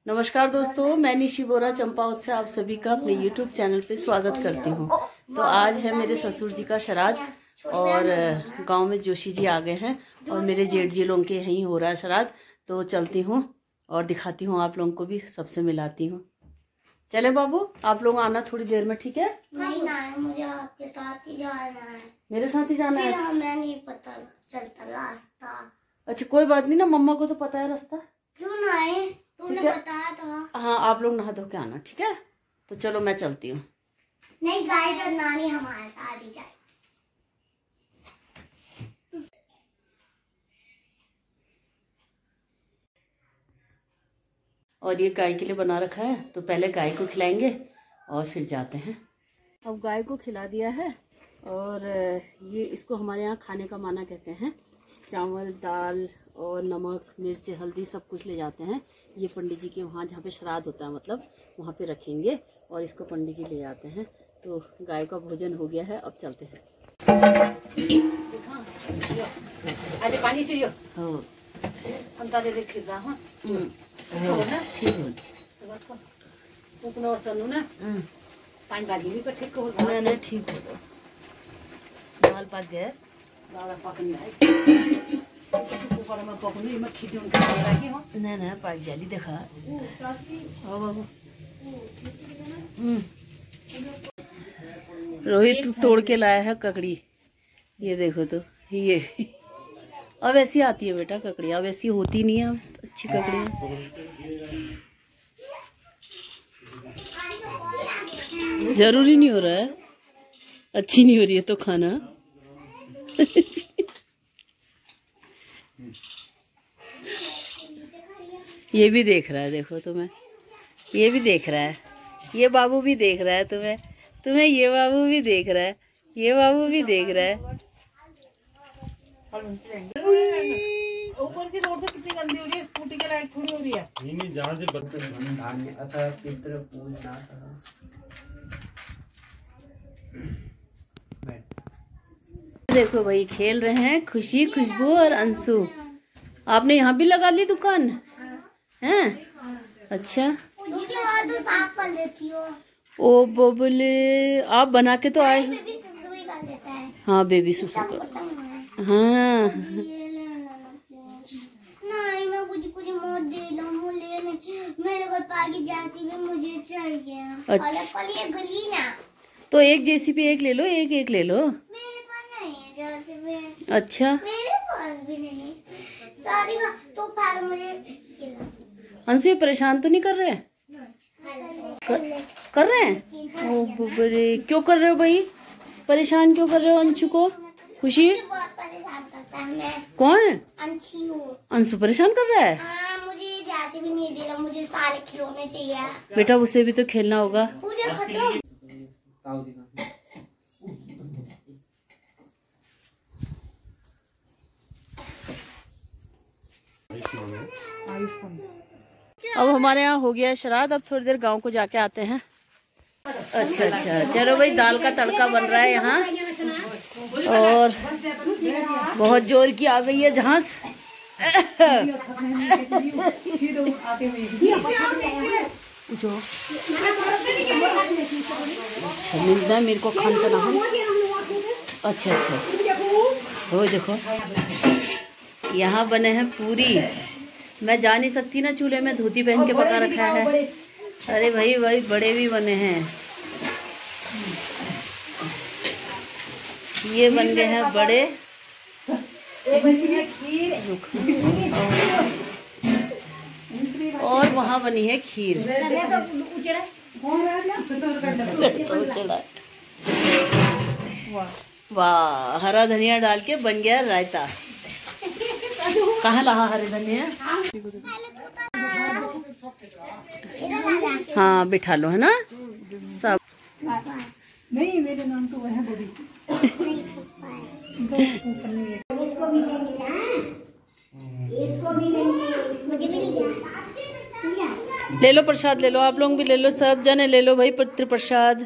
नमस्कार दोस्तों, मैं निशी बोरा चंपावत से आप सभी का अपने YouTube चैनल पे स्वागत करती हूँ। तो आज है मेरे ससुर जी का श्राद्ध और गांव में जोशी जी आ गए हैं और मेरे जेठ जी लोगों के यहीं हो रहा है श्राद्ध। तो चलती हूँ और दिखाती हूँ आप लोगों को भी, सबसे मिलाती हूँ। चले बाबू, आप लोग आना थोड़ी देर में, ठीक है? नहीं ना, मुझे आपके साथ ही जाना है। मेरे साथ ही जाना है? हमें नहीं पता चलता रास्ता। अच्छा कोई बात नहीं ना, मम्मा को तो पता है रास्ता। क्यों ना आए, तूने बताया था। हाँ, आप लोग नहा धो के आना, ठीक है? तो चलो मैं चलती हूँ। नहीं गाइस, और नानी हमारे साथ ही जाए। और ये गाय के लिए बना रखा है, तो पहले गाय को खिलाएंगे और फिर जाते हैं। अब गाय को खिला दिया है और ये इसको हमारे यहाँ खाने का माना कहते हैं। चावल, दाल और नमक, मिर्च, हल्दी सब कुछ ले जाते हैं। ये पंडित जी के वहाँ जहाँ पे श्राद्ध होता है, मतलब वहाँ पे रखेंगे और इसको पंडित जी ले जाते हैं। तो गाय का भोजन हो गया है, अब चलते हैं। अरे पानी चाहिए? हाँ, हम तारे देख खिजा। हाँ ठीक है। चलू ना, पानी भाजी भी ठीक हो। नहीं ठीक हो, दाल पक गया, दाल पकने कुकर में पकने में खिटी ना पाक जाली देखा। बाबू रोहित तोड़ के लाया है ककड़ी, ये देखो। तो ये अब ऐसी आती है बेटा ककड़ी, अब ऐसी होती नहीं है अब अच्छी ककड़ी। जरूरी नहीं हो रहा है, अच्छी नहीं हो रही है तो खाना। ये भी देख रहा है, देखो तुम्हें, ये भी देख रहा है, ये बाबू भी देख रहा है तुम्हें, ये बाबू भी देख रहा है, ये बाबू भी देख रहा है। ऊपर की रोड से कितनी गंदी हो रही है, स्कूटी के लायक थोड़ी हो रही है। नहीं जहाँ से देखो भाई, खेल रहे हैं खुशी, खुशबू और अंशु। आपने यहाँ भी लगा ली दुकान? हैं? अच्छा, तो साफ कर देती हो। ओ बबले, आप बना के तो आए हो। बेबी सुसु भी कर देता है। हाँ बेबी सुसु कर। हाँ नहीं, मैं कुछ मत दे लूं, मेरे को पागी जैसी भी मुझे चाहिए। अच्छा, ये गली ना, तो एक जेसीबी एक ले लो, एक ले लो। मेरे पास नहीं है जेसीबी। अच्छा, मेरे पास भी नहीं सारी तो फिर मुझे अंशु ये परेशान तो नहीं कर रहे? कर रहे हैं? ओ बबरे, क्यों कर रहे हो भाई? परेशान क्यों कर रहे हो अंशु को? खुशी बहुत परेशान करता है। मैं कौन? अंशु परेशान कर रहा है? हाँ, मुझे जैसे भी नहीं दे रहा, मुझे सारे खिलौने चाहिए। बेटा उससे भी तो खेलना होगा। पूजा खत्म। अब हमारे यहाँ हो गया श्राद्ध, अब थोड़ी देर गांव को जाके आते हैं। अच्छा अच्छा, चलो भाई, दाल का तड़का बन रहा है यहाँ और बहुत जोर की आ गई है झांस। जो मिलता है मेरे को खान का ना। अच्छा अच्छा, वो देखो यहाँ बने हैं पूरी। मैं जा नहीं सकती ना चूल्हे में, धोती पहन के पका रखा है। अरे भाई भाई, बड़े भी बने हैं, ये बन गए हैं बड़े। और वहाँ बनी है खीर। वाह, हरा धनिया डाल के बन गया रायता। कहाँ लहा हरे धनिया? हाँ बिठा लो, है ना सब। नहीं, मेरे नाम तो है बड़ी। ले लो प्रसाद, ले लो, आप लोग भी ले लो, सब जने ले लो भाई पितृ प्रसाद।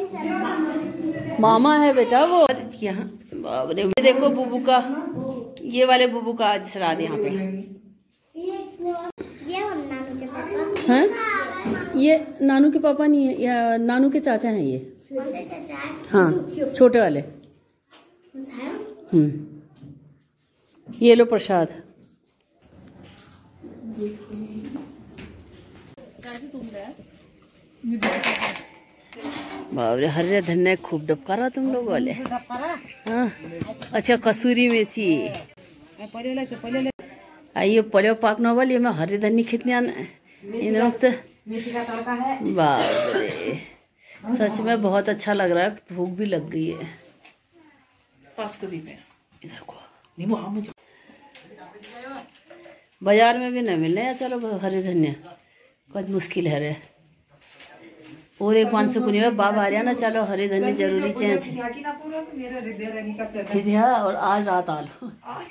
मामा है बेटा वो। यहाँ बाप रे, देखो बुबू का ये वाले बुबू का आज श्राद्ध यहाँ पे। हैं? ये नानू के पापा नहीं है, या नानू के चाचा हैं ये। हाँ, छोटे वाले। ये लो प्रसाद। बाबरे, हरे धन्य खूब डबका रहा तुम लोग वाले। हाँ, अच्छा कसूरी मेथी। आइए पले पाक नोबल ये मैं हरे धन्य कितने आना इन वक्त। बाबरे, सच में बहुत अच्छा लग रहा है, भूख भी लग गई है। बाजार में भी न मिलने या चलो हरे धन्य कुछ मुश्किल है रे। और एक 500 कुनी में बाब आ ना, चलो हरे धन्य जरूरी चाहिए। और आज रात आलू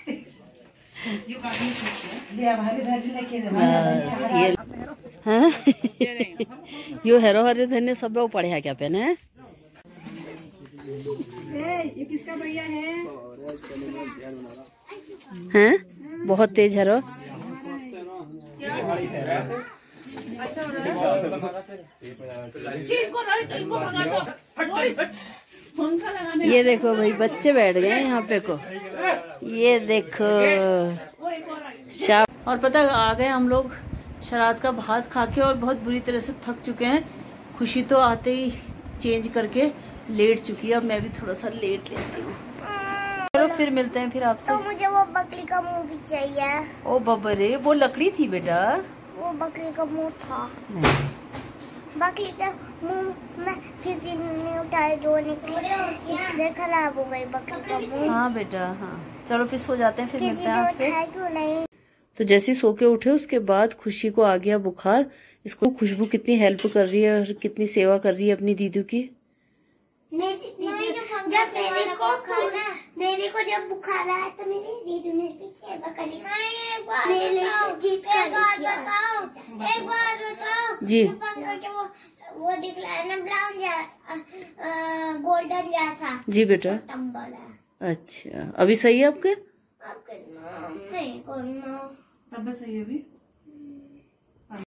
यो हेरो हरे धन्य सब वो पढ़े क्या पहने है। ये किसका भैया है? हैं? बहुत तेज है रो। ये देखो भाई बच्चे बैठ गए हैं यहाँ पे को। ये देखो शाम, और पता आ गए हम लोग श्राद्ध का भात खा के और बहुत बुरी तरह से थक चुके हैं। खुशी तो आते ही चेंज करके लेट चुकी है, अब मैं भी थोड़ा सा लेट लेती हूँ। चलो फिर मिलते हैं फिर आपसे। तो मुझे वो बकरी का मुंह भी चाहिए। ओ बबरे, वो लकड़ी थी बेटा। वो बकरी का मुंह था। नहीं, बकरी का मुंह में किसी ने उठाया जो इसलिए खराब हो गई बकरी का मुंह। हाँ बेटा हाँ, चलो फिर सो जाते हैं, फिर मिलते हैं आपसे। क्यों नहीं? तो जैसे सो के उठे उसके बाद खुशी को आ गया बुखार। इसको खुशबू कितनी हेल्प कर रही है और कितनी सेवा कर रही है अपनी दीदू की। मेरी को जब बुखार आया तो मेरी दीदी ने भी सेवा करी। एक बात बताओ जी। वो दिख रहा है ना ब्राउन गोल्डन जैसा। जी बेटा। टम्बल है। अच्छा, अभी सही है आपके? आपके नहीं कोई ना। तब सही है अभी।